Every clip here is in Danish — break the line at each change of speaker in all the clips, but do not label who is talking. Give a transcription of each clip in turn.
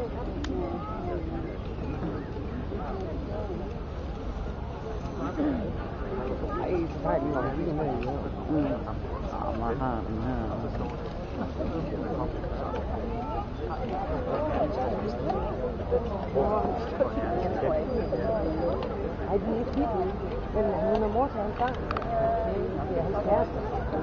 太厉害了，这个没有。
มา5
Ej, de er ikke hippie, men hun er mor til hans gang. Det er hans kæreste.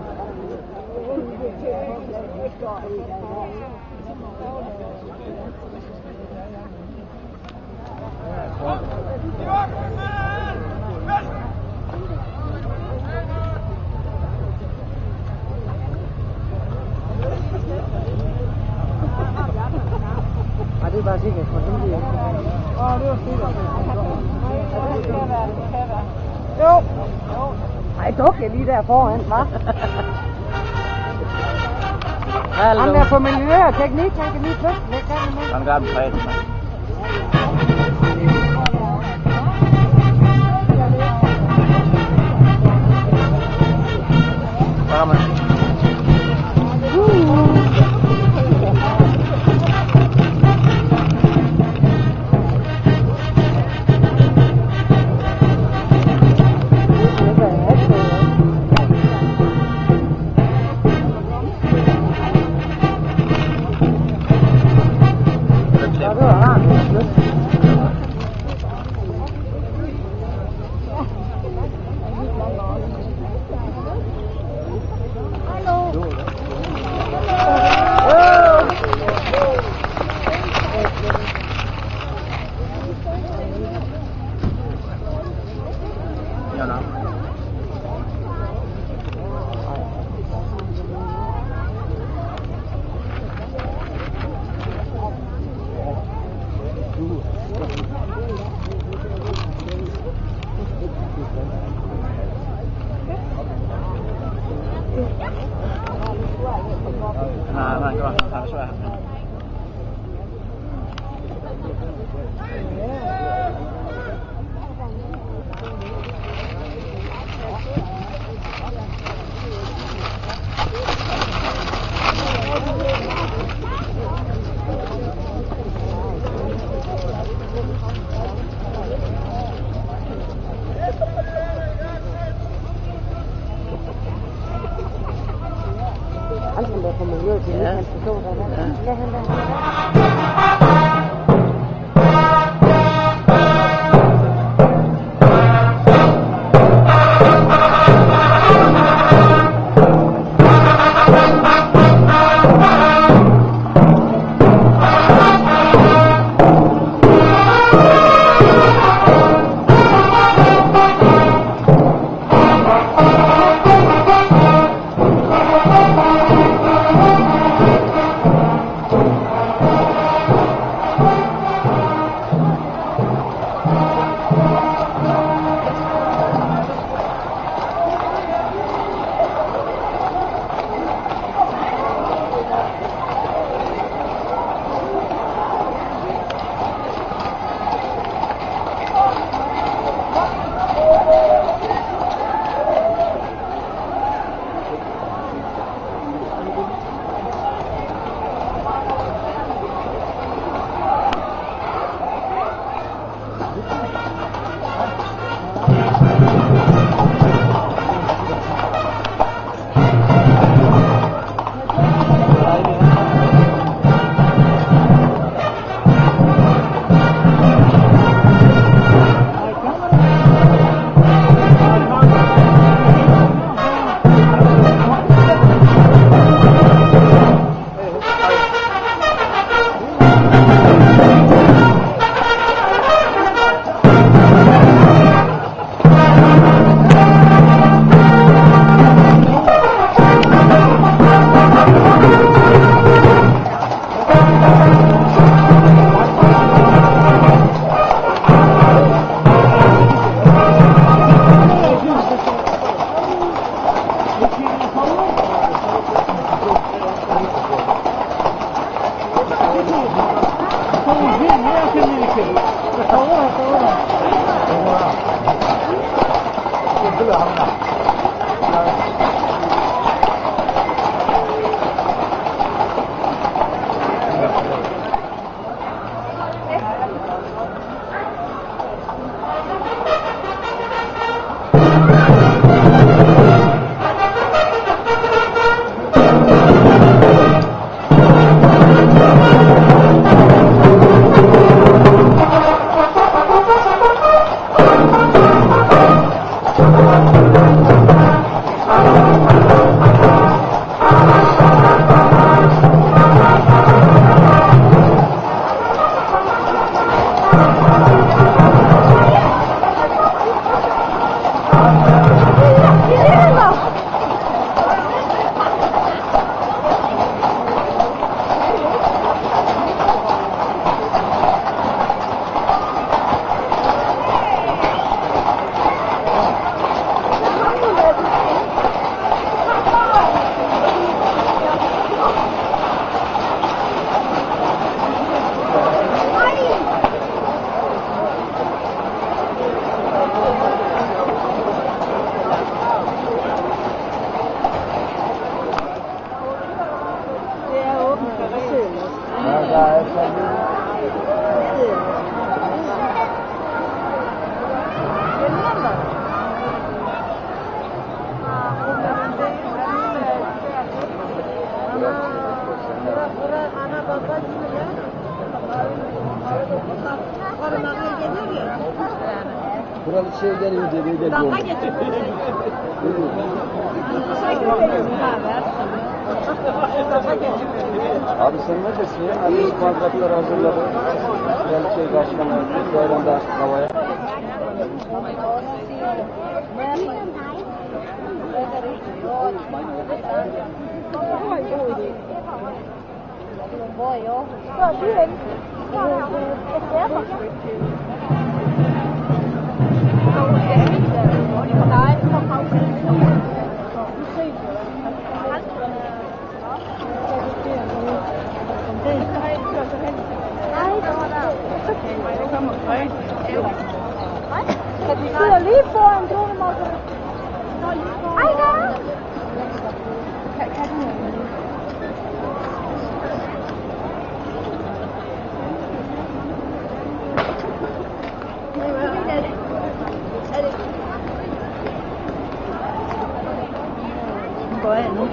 Det er bare sikkert for dem, det er. Det var sikkert. Jo. Ej, dukke lige der foran, hva'? Han der på miljø og teknik, han kan lige plukke væk.
Han gør den fred. Hvad man? Han der på miljøet, det er han forstår der. Ja, han der.
Kraliçeye gelince bir de
Dalga geçiyorsun.
Abi sen ne desin ya? Hani ilk kontratları hazırladı. Kraliçeyi karşılamaya gitti. Bayram da açtık havaya.
Vi sidder lige foran dronemobberne. Ej, der!
Hvor er jeg nu?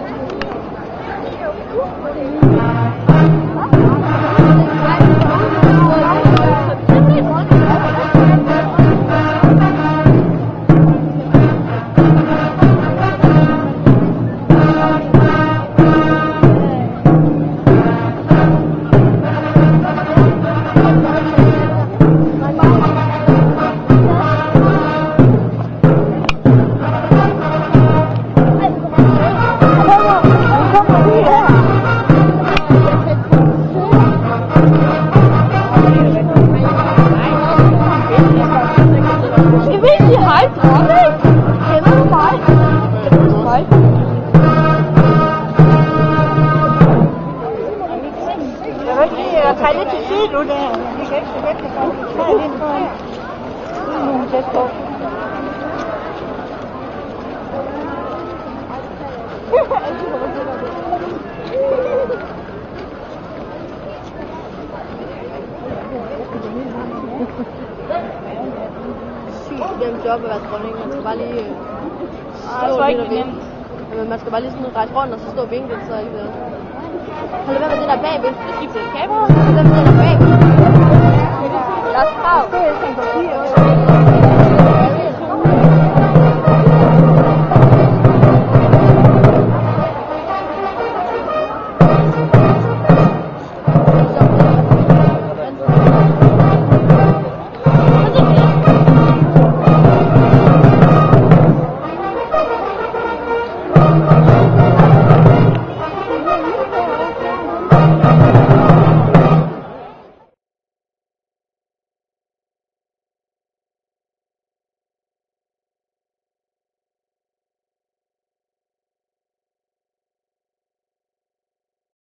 Tag lidt til side nu der. Vi kan ikke så godt det godt. Tag lidt foran. Nu tæt på.
Sygt nemt job at være dronning. Man skal bare lige stå lidt og vinke. Men man skal bare lige sådan rejse rundt og så stå og vinke, så ikke det. Hold da med det der bagved. Det skifter kamera. Hold da med det der bagved. Lars Krav. Det er sådan en papir.